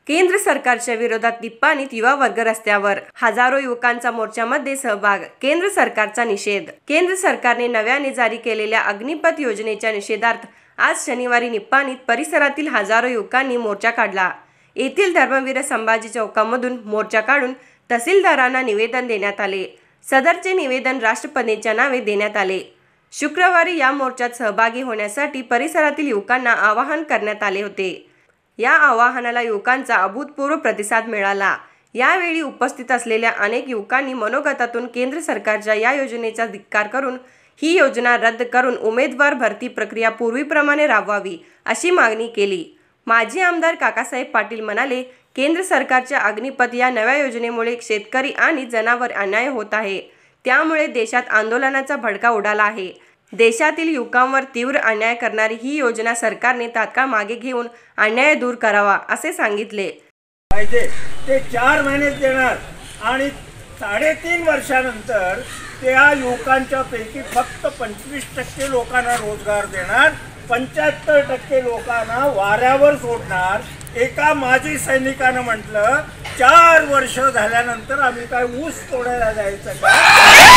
केंद्र सरकारच्या विरोधात निप्पाणीत युवा वर्ग रस्त्यावर, हजारो युवकांचा मोर्चामध्ये सहभाग, केंद्र सरकारचा निषेध। केंद्र सरकारने नव्याने जारी केलेल्या अग्निपथ योजनेच्या निषेधार्थ आज शनिवारी निप्पाणीत परिसरातील हजारो युवकांनी मोर्चा काढला। येथील धर्मवीर संभाजी चौकामधून मोर्चा काढून तहसीलदारांना निवेदन देण्यात आले। सदरचे निवेदन राष्ट्रपतींच्या नावे देण्यात आले। शुक्रवारी या मोर्चात सहभागी होण्यासाठी परिसरातील युवकांना आवाहन करण्यात आले होते। या आवाहनाला युवकांचा अभूतपूर्व प्रतिसाद मिळाला। यावेळी उपस्थित असलेल्या अनेक युवकांनी मनोगतातून केंद्र सरकारच्या या योजनेचा धिक्कार करून ही योजना रद्द करून उमेदवार भरती प्रक्रिया पूर्वीप्रमाणे राबवावी अशी मागणी केली। माजी आमदार काकासाहेब पाटील म्हणाले, केंद्र सरकारच्या अग्निपथ या नव्या योजनेमुळे शेतकरी आणि जनावर अन्याय होत आहे। त्यामुळे देशात आंदोलनाचा भडका उडाला आहे। देशातील युवकांवर तीव्र अन्याय करणारी ही योजना सरकारने तात्काळ मागे घेऊन अन्याय दूर करावा असे सांगितले। ते 4 महिने देणार आणि 3.5 वर्षानंतर त्या युवकांच्या पैकी फक्त 25% लोकांना रोजगार देणार, 75% लोकांना वाऱ्यावर सोडणार। एका माजी सैनिकानं म्हटलं, 4 वर्ष झाल्यानंतर आम्ही काय ऊस तोडायला जायचं का?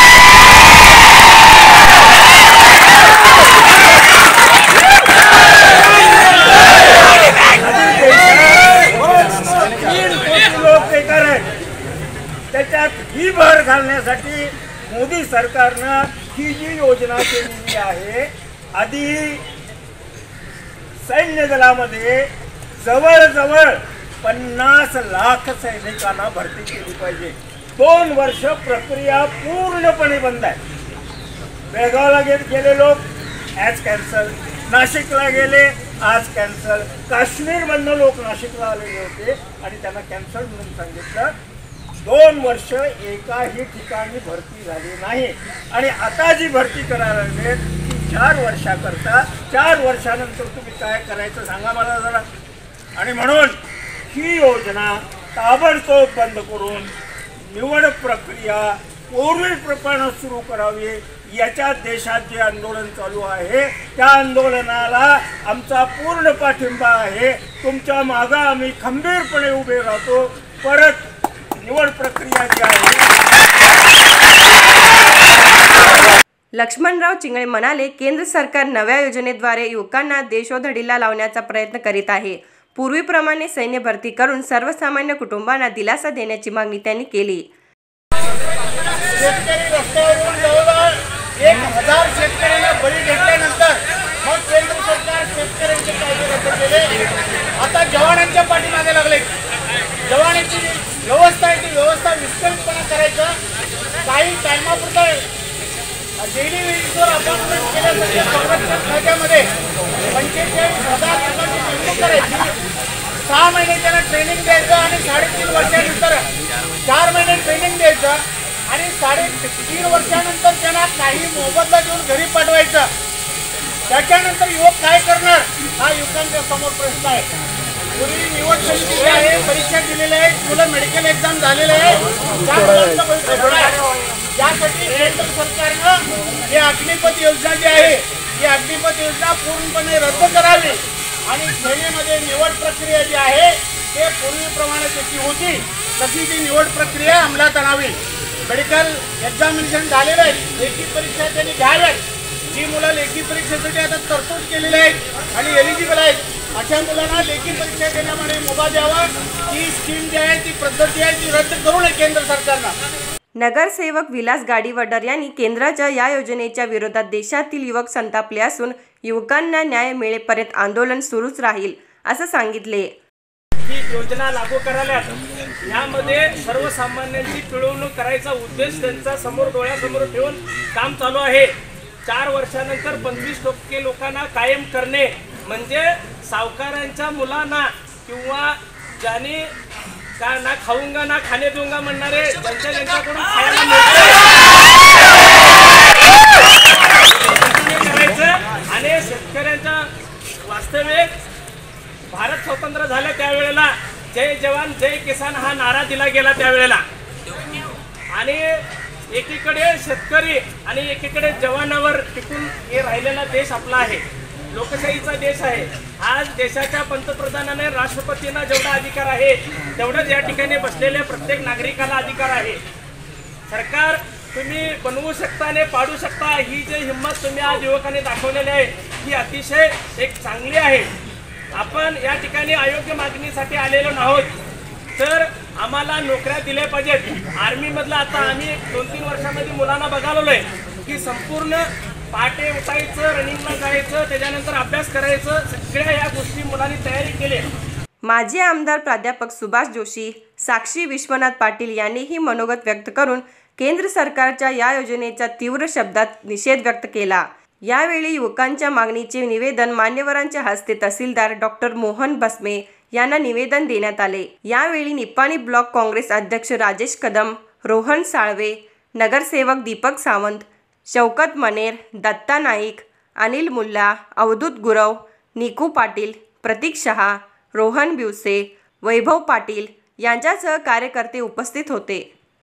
त्याच्यात ही भर घालण्यासाठी मोदी सरकारनं ही जी योजना केलेली आहे, आधी सैन्य दलामध्ये जवळजवळ 50 लाख सैनिकांना भरती केली पाहिजे। 2 वर्ष प्रक्रिया पूर्णपणे बंद आहे। बेळगावला गेले लोक आज कॅन्सल, नाशिकला गेले आज कॅन्सल, काश्मीरमधनं लोक नाशिकला आलेले होते आणि त्यांना कॅन्सल म्हणून सांगितलं। 2 वर्ष एकाही ठिकाणी भरती झाली नाही आणि आता जी भरती करायला लागले ती 4 वर्षाकरता। 4 वर्षानंतर तुम्ही काय करायचं सांगा मला जरा। आणि म्हणून ही योजना ताबडतोब बंद करून निवड प्रक्रिया पूर्वीप्रमाणे सुरू करावी। याच्या देशात जे आंदोलन चालू आहे त्या आंदोलनाला आमचा पूर्ण पाठिंबा आहे। तुमच्या मागे आम्ही खंबीरपणे उभे राहतो। परत निवड प्रक्रिया जी आहे। लक्ष्मणराव चिंगळे म्हणाले, केंद्र सरकार नव्या योजनेद्वारे युवकांना देशोधडीला लावण्याचा प्रयत्न करीत आहे। पूर्वीप्रमाणे सैन्य भरती करून सर्वसामान्य कुटुंबांना दिलासा देण्याची मागणी त्यांनी केली। शेतकरी रस्त्यावरून जवळजवळ 1000 शेतकऱ्यांना बळी घेतल्यानंतर मग केंद्र सरकार शेतकऱ्यांचे कायदे रद्द केले। आता जवानांच्या पाठीमागे लागले। जवानांची व्यवस्था आहे ती व्यवस्था विस्कळीतपणे करायचं। काही टायमापुरता डेली वेजेसवर अपॉइंटमेंट केल्यानंतर संरक्षण खात्यामध्ये 45,000 लोकांची नेमणूक करायची। 6 महिने त्यांना ट्रेनिंग द्यायचं आणि 3.5 वर्षानंतर 4 महिने ट्रेनिंग द्यायचं आणि 3.5 वर्षानंतर त्यांना काही मोबदला देऊन घरी पाठवायचं। त्याच्यानंतर युवक काय करणार हा युवकांच्या समोर प्रश्न आहे। पूर्वी निवड समिती आहे, परीक्षा दिलेल्या आहेत, मुलं मेडिकल एक्झाम झालेले आहे, यासाठी केंद्र सरकारनं ही अग्निपथ योजना जी आहे ही अग्निपथ योजना पूर्णपणे रद्द करावी आणि सेनेमध्ये निवड प्रक्रिया जी आहे ते पूर्वीप्रमाणे जशी होती तशी ती निवड प्रक्रिया अंमलात आणावी। मेडिकल एक्झामिनेशन झालेलं आहे, लेखी परीक्षा त्यांनी घ्याव्यात। जी मुलं लेखी परीक्षेसाठी आता तरतूद केलेली आहेत आणि एलिजिबल आहेत अशा मुलांना लेखी परीक्षा देण्यामध्ये मुभा द्यावा। ही स्कीम जी आहे ती पद्धती आहे ती रद्द करू नये केंद्र सरकारनं। नगरसेवक विलास गाडीवडर यांनी केंद्राच्या या योजनेच्या विरोधात देशातील युवक संतापले असून युवकांना न्याय मिळेपर्यंत आंदोलन सुरूच राहील असं सांगितले। ही योजना लागू करायला यामध्ये सर्वसामान्यांची पिळवणूक करायचा उद्देश त्यांचा समोर डोळ्यासमोर ठेवून काम चालू आहे। 4 वर्षानंतर 25% लोकांना कायम करणे म्हणजे सावकारांच्या मुलांना किंवा ज्याने का ना खाऊंगा ना खाणे दूंगा म्हणणारे ज्यांच्याकडून खायला करायचं आणि शेतकऱ्यांच्या वास्तविक भारत स्वतंत्र झाला त्यावेळेला जय जवान जय किसान हा नारा दिला गेला त्यावेळेला आणि एकीकडे शेतकरी आणि एकीकडे जवानावर टिकून हे राहिलेला देश आपला आहे। लोकशाहीचा देश आहे. आज देशाच्या पंतप्रधानाने राष्ट्रपतींना जेवढा अधिकार आहे तेवढंच या ठिकाणी बसलेल्या प्रत्येक नागरिकाला अधिकार आहे. सरकार तुम्ही बनवू शकता आणि पाडू शकता, ही जी हिंमत तुम्ही आज युवकांनी दाखवलेली आहे ही अतिशय एक चांगली आहे. आपण या ठिकाणी अयोग्य मागणीसाठी आलेलो नाहोत, तर आम्हाला नोकऱ्या दिल्या पाहिजेत. आर्मीमधलं आता आम्ही 2-3 वर्षामध्ये मुलांना बघालोय की संपूर्ण पहाटे उठायचं, रनिंगला जायचं, त्याच्यानंतर अभ्यास करायचं, सगळ्या या गोष्टी मुलांनी तयारी केली. माजी आमदार प्राध्यापक सुभाष जोशी, साक्षी विश्वनाथ पाटील यांनीही मनोगत व्यक्त करून केंद्र सरकारच्या या योजनेचा तीव्र शब्दात निषेध व्यक्त केला. यावेळी युवकांच्या मागणीचे निवेदन मान्यवरांच्या हस्ते तहसीलदार डॉक्टर मोहन बसमे यांना निवेदन देण्यात आले. यावेळी निपाणी ब्लॉक काँग्रेस अध्यक्ष राजेश कदम, रोहन साळवे, नगरसेवक दीपक सावंत, शौकत मनेर, दत्ता नाईक, अनिल मुल्ला, अवधूत गुरव, निकू पाटील, प्रतीक शहा, रोहन बिवसे, वैभव पाटील यांच्यासह कार्यकर्ते उपस्थित होते.